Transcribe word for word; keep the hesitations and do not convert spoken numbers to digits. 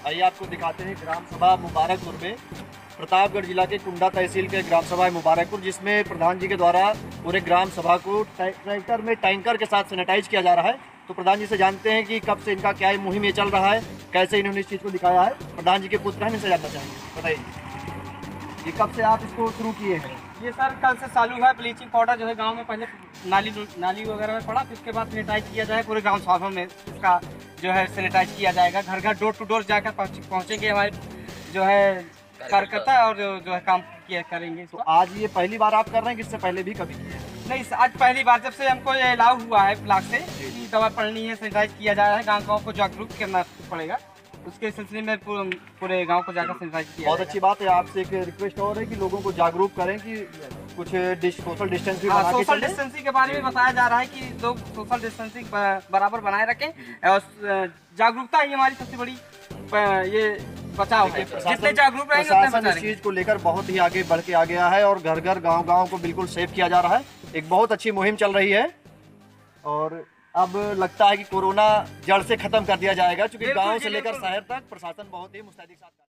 आइए आपको दिखाते हैं ग्राम सभा मुबारकपुर में, प्रतापगढ़ जिला के कुंडा तहसील के ग्राम सभा है मुबारकपुर, जिसमें प्रधान जी के द्वारा पूरे ग्राम सभा को ट्रैक्टर में टैंकर के साथ सैनिटाइज किया जा रहा है। तो प्रधान जी से जानते हैं कि कब से इनका क्या मुहिम ये चल रहा है, कैसे इन्होंने इस चीज़ को दिखाया है। प्रधान जी के पुत्र हैं, इनसे जानना चाहेंगे, बताइए ये कब से आप इसको शुरू किए हैं? ये सर कल से चालू है। ब्लीचिंग पाउडर जो है गांव में पहले नाली नाली वगैरह में पड़ा, फिर उसके बाद सैनिटाइज किया जाए पूरे गांव सभाओं में, इसका जो है सैनिटाइज किया जाएगा। घर घर डोर टू डोर जाकर पहुंचेंगे हमारे जो है कार्यकर्ता और जो, जो है काम किया करेंगे। तो आज ये पहली बार आप कर रहे हैं, किससे पहले भी कभी किए? नहीं, आज पहली बार जब से हमको ये अलाउ हुआ है ब्लॉक से कि दवा पड़नी है, सैनिटाइज किया जा रहा है, गाँव गाँव को जागरूक करना पड़ेगा। उसके सिलसिले में पूरे गांव को जाकर सैनिटाइज किया। बहुत अच्छी बात है। आपसे एक रिक्वेस्ट और है कि लोगों को जागरूक करें कि कुछ सोशल डिस्टेंस भी बना के सोशल डिस्टेंसिंग के बारे में बताया जा रहा है कि लोग सोशल डिस्टेंसिंग बराबर बनाए रखें और जागरूकता ही हमारी सबसे बड़ी ये बचाव है। जितने जागरूक रहेंगे उतने बचा इस चीज को लेकर बहुत ही आगे बढ़ के आ गया है और घर घर गाँव गाँव को बिल्कुल सेफ किया जा रहा है। एक बहुत अच्छी मुहिम चल रही है और अब लगता है कि कोरोना जड़ से खत्म कर दिया जाएगा, क्योंकि गांव से लेकर शहर तक प्रशासन बहुत ही मुस्तैदी के साथ